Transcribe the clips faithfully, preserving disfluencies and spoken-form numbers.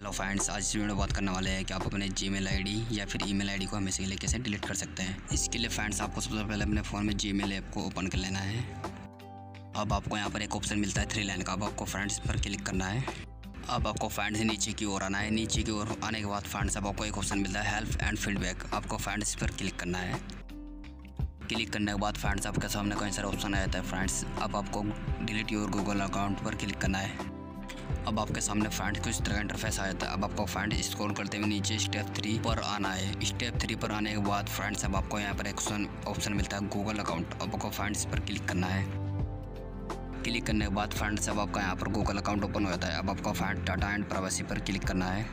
Hello friends, आज इस video में बात करने वाले हैं कि आप अपने जीमेल आईडी या फिर ईमेल आईडी को हमेशा के लिए कैसे डिलीट कर सकते हैं। इसके लिए फ्रेंड्स आपको सबसे पहले अपने फ़ोन में जीमेल ऐप को ओपन कर लेना है। अब आपको यहाँ पर एक ऑप्शन मिलता है थ्री लाइन का। अब आपको फ्रेंड्स पर क्लिक करना है। अब आपको फ्रेंड्स नीचे की ओर आना है। नीचे की ओर आने के बाद फ्रेंड्स अब आपको एक ऑप्शन मिलता है हेल्प एंड फीडबैक। आपको फ्रेंड्स पर क्लिक करना है। क्लिक करने के बाद फ्रेंड्स आपके सामने कई सारे ऑप्शन आ जाता है। फ्रेंड्स अब आपको डिलीट योर गूगल अकाउंट पर क्लिक करना है। अब आपके सामने फ्रेंड्स कुछ तरह का इंटरफेस आ जाता है। अब आपको फ्रेंड्स स्क्रॉल करते हुए नीचे स्टेप थ्री पर आना है। स्टेप थ्री पर आने के बाद फ्रेंड्स अब आपको यहाँ पर एक ऑप्शन मिलता है गूगल अकाउंट। अब आपको फ्रेंड्स पर क्लिक करना है। क्लिक करने के बाद फ्रेंड्स अब आपका यहाँ पर गूगल अकाउंट ओपन हो जाता है। अब आपको फ्रेंड डाटा एंड प्राइवेसी पर क्लिक करना है।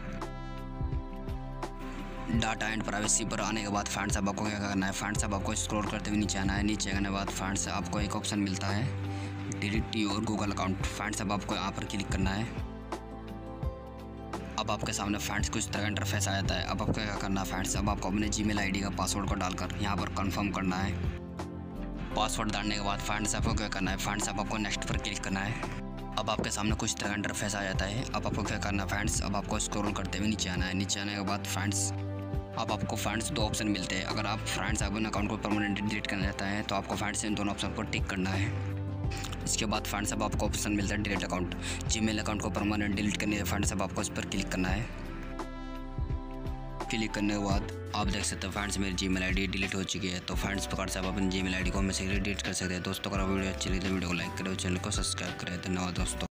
डाटा एंड प्राइवेसी पर आने के बाद फ्रेंड्स अब आपको क्या करना है, फ्रेंड्स अब आपको स्क्रॉल करते हुए नीचे आना है। नीचे आने के बाद फ्रेंड्स आपको एक ऑप्शन मिलता है delete your Google account. Friends अब आपको यहाँ पर क्लिक करना है। अब आपके सामने फ्रेंड्स कुछ तरह का इंटरफेस आ जाता है। अब आपको क्या करना है फ्रेंड्स, अब आपको अपने जीमेल आईडी का पासवर्ड को डालकर यहाँ पर कंफर्म करना है। पासवर्ड डालने के बाद फ्रेंड्स आपको क्या करना है, फ्रेंड्स अब आपको नेक्स्ट पर क्लिक करना है। अब आपके सामने कुछ तरह का इंटरफेस आ जाता है। अब आपको क्या करना है फ्रेंड्स, अब आपको स्क्रॉल करते हुए नीचे आना है। नीचे आने के बाद फ्रेंड्स अब आपको फ्रेंड्स दो ऑप्शन मिलते हैं। अगर आप फ्रेंड्स अपने अकाउंट को परमानेंटली डिलीट करना चाहते हैं तो आपको फ्रेंड्स इन दोनों ऑप्शन पर टिक करना है। इसके बाद फ्रेंड्स अब आपको ऑप्शन मिलता है डिलीट अकाउंट। जीमेल अकाउंट को परमानेंट डिलीट करने के फ्रेंड्स अब आपको इस पर क्लिक करना है। क्लिक करने के बाद आप देख सकते हैं फ्रेंड्स मेरी जीमेल आईडी डिलीट हो चुकी है। तो फ्रेंड्स प्रकार से आप अपनी जीमेल आईडी को हमेशा डिलीट कर सकते हैं। दोस्तों अगर वीडियो अच्छी लगी तो वीडियो को लाइक करें और चैनल को सब्सक्राइब करें। धन्यवाद दोस्तों।